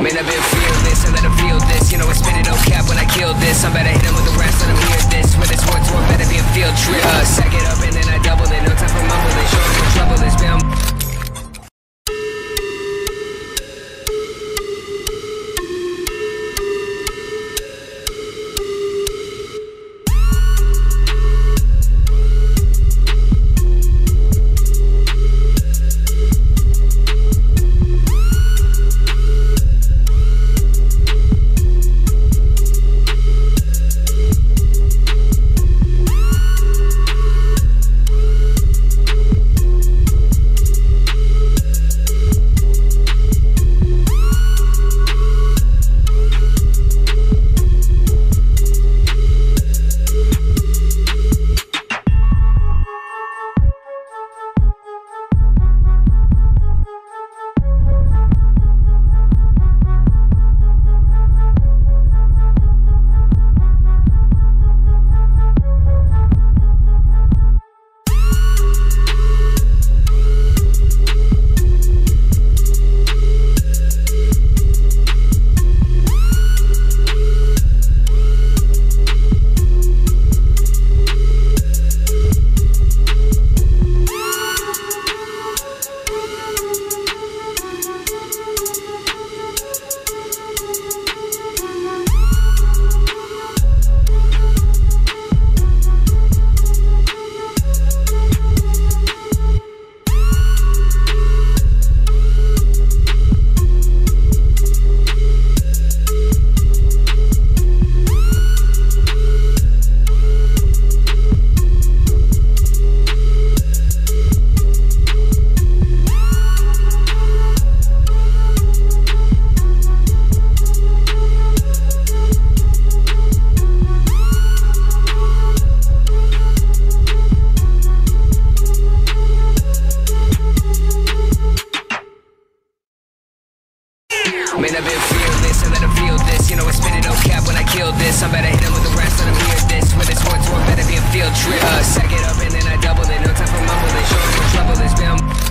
Man, I've been fearless, I let them feel this. You know I spit it no cap when I kill this. I'm better hit them with the rest, let them hear this. When it's war tour, better be a field trip. Sack it up and then I double it. No time for mumbling, show them what trouble is. Man, Man, I've been fearless, I let them feel this. You know I spit it no cap when I kill this. I'm better hit them with the rest, let them hear this. When it's war tour, better be a field trip. Sack it up and then I double it. No time for mumbling, show them what trouble is. Man,